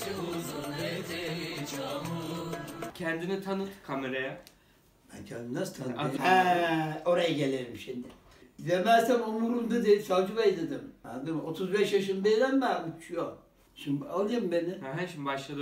Kendini tanıt kameraya. Ben kendimi nasıl tanıtayım? Oraya gelelim şimdi. Demezsem umurumda değil, Savcı Bey dedim. Anladın mı? 35 yaşındayım ben uçuyor. Şimdi alayım beni. Şimdi başladı.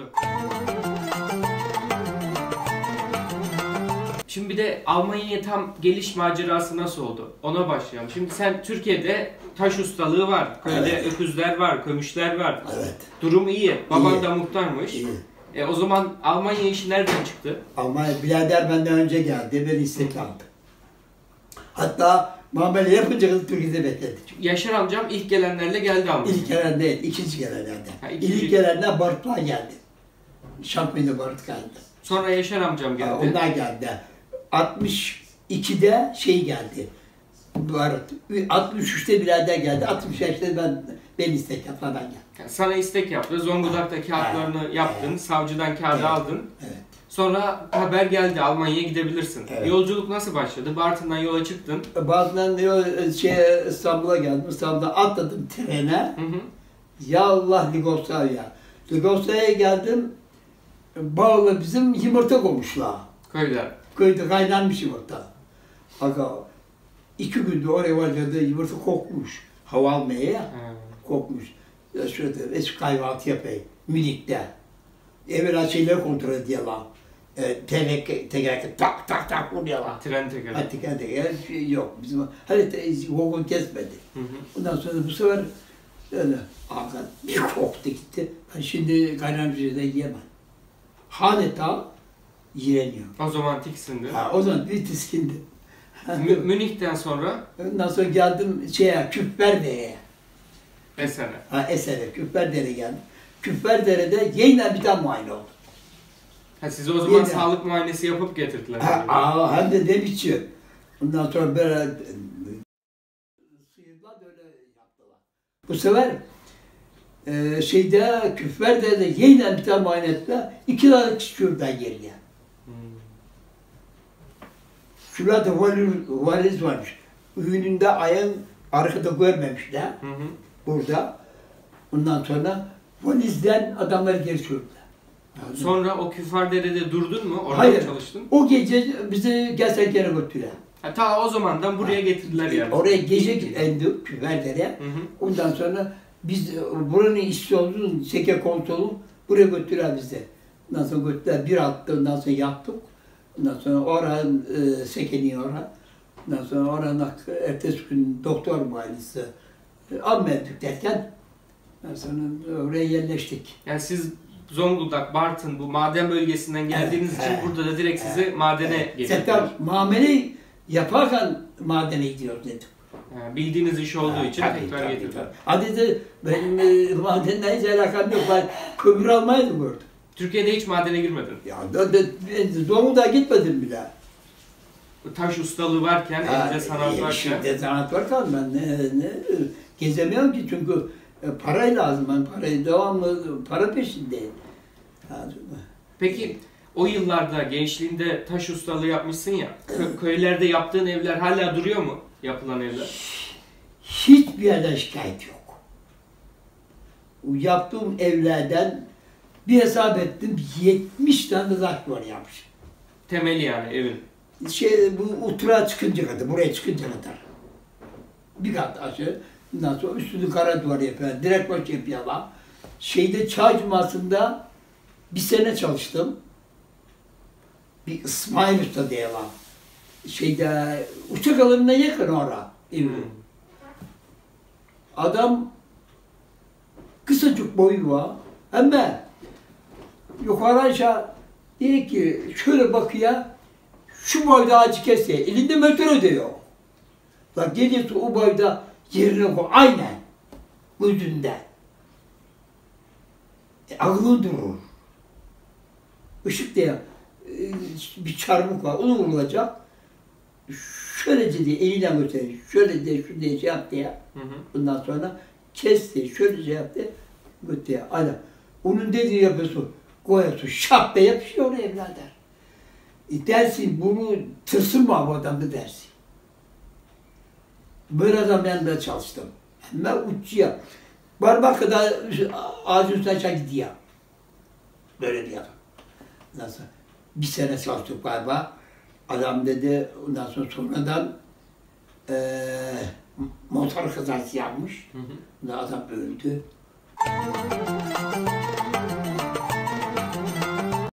Şimdi bir de Almanya'ya tam geliş macerası nasıl oldu? Ona başlayalım. Şimdi sen Türkiye'de taş ustalığı var, köyde öküzler var, kömüşler var. Evet. Durum iyi. Baban da muhtarmış. İyi. O zaman Almanya işi nereden çıktı? Almanya birader benden önce geldi, beni istek aldı. Hatta muamele yapınca kızı Türkiye'de bekledi. Yaşar amcam ilk gelenlerle geldi Almanya'ya. İlk gelen değil, ikinci gelenlerden. İkinci... İlk gelenler Barutlar geldi. Şampiyonu Barut geldi. Sonra Yaşar amcam geldi. Onlar geldi. 62'de şey geldi. Barut. 63'te birader geldi. 65'te ben istek yaptım, ben geldim. Sana istek yaptı. Zonguldak'ta kağıtlarını yaptın. Savcıdan kağıdı aldın. Evet. Sonra haber geldi, Almanya'ya gidebilirsin. Evet. Yolculuk nasıl başladı? Bartın'dan yola çıktın. Bartın'dan İstanbul'a geldim. İstanbul'da atladım trene. Ya Allah, Ligoslavya. Ligoslavya'ya geldim. Bağlı bizim yumurta koymuşlar. Köyler. Köyde kaynanmış yumurta. Aga 2 günde oraya vardı, yumurta kokmuş. Hava almaya kokmuş. Ya şurada eski kahvaltı yapayım. Minik'te. Evvela şeyleri kontrol ediyorlar. Tekerlek tak tak tak vuruyorlar. Tren teker. Ha, teker şey yok. Bizim hani vagon kesmedi. Ondan sonra bu sefer öyle ağzına bir koktu gitti. Ben şimdi kaynamış şeyden yiyemem. Haneta iğreniyor. O zaman tiksindi. O zaman bir tiskindi. Münih'ten sonra? Ondan sonra geldim Küpverdere'ye. Esen'e. Esen'e, Küpverdere'ye geldim. Küpverdere'de yeniden bir tane muayene oldu. Size o zaman sağlık muayenesi yapıp getirdiler. Hem de ne biçim. Ondan sonra böyle sıyırdılar öyle yaptılar. Bu sefer Küpverdere'de yeniden bir tane muayene ettiler. 2 tane şuradan geriye. Şurada variz varmış. Ününde ayın arkada görmemişler. Burada. Ondan sonra valizden adamları geri sürdüler. Sonra o Küpverdere'de durdun mu? Orada Hayır, çalıştın? O gece bizi Gersekler'e götürdüler. Ta o zamandan buraya getirdiler yani. Oraya gece indik Küpverdere'ye. Ondan sonra biz buranın işçi olduğunu, seke kontrolü buraya götürdüler bizi. Ondan sonra götürdüler, bir hafta ondan sonra yattık. Ondan sonra oranın sekeni oraya. Ondan sonra oranın ertesi gün doktor muayenesi almadık derken ondan sonra oraya yerleştik. Yani siz Zonguldak, Bartın bu maden bölgesinden geldiğiniz için burada da direkt sizi madene getirdiler. Zaten muamele yaparken madene gidiyor dedim. Bildiğiniz iş olduğu için tekrar getirdiler. Hadi de benim madenle hiç alakam yok. Ben kömür almayı da gördüm. Türkiye'de hiç madene girmedin. Ya Zonguldak'a gitmedim bile. Taş ustalığı varken, elinde sanat varken. Şimdi sanat varken ben gezemiyorum ki çünkü parayı lazım. Ben parayı devamlı para peşindeyim. Peki o yıllarda gençliğinde taş ustalığı yapmışsın ya. Köylerde yaptığın evler hala duruyor mu? Yapılan evler. Hiçbir yerden şikayet yok. Yaptığım evlerden bir hesap ettim 70 tane zat var yapmış. Temeli yani evin. Bu otura çıkınca kadar, buraya çıkınca kadar. Bir kat aşağı, ondan sonra üstünü kara duvar yapıyorlar, direkt baş yapıyorlar. Çay Cuması'nda bir sene çalıştım. Bir İsmail Usta diye var. Uçak alanına yakın orada evi. Adam kısacık boyu var. Ama yukarı aşağı diye ki şöyle bakıyor. Şu boyda ağacı kesiyor. Elinde metre diyor. Bak geliyorsa o boyda yerine koy. Aynen. Gözünde. Ağlı durur. Işık diye bir çarmık var. Onu vurulacak. Şöylece diye eliyle götürüyor. Şöyle diye şu diye şey yaptı ya. Bundan sonra kesti. Şöyle şey yaptı. Götürüyor. Aynen. Onun dediği yapıyorsun. Koyuyorsun. Şap diye yapışıyor oraya evlader. Dersin bunu tırsınma bu adamı dersin. Böyle adam ben de çalıştım. Ben uçuyor. Parmak kadar ağacın üstüne aşağı gidiyor. Böyle bir adam. Nasıl? Bir sene çalıştık galiba. Adam dedi, ondan sonra sonradan motor kazası yapmış. Adam öldü.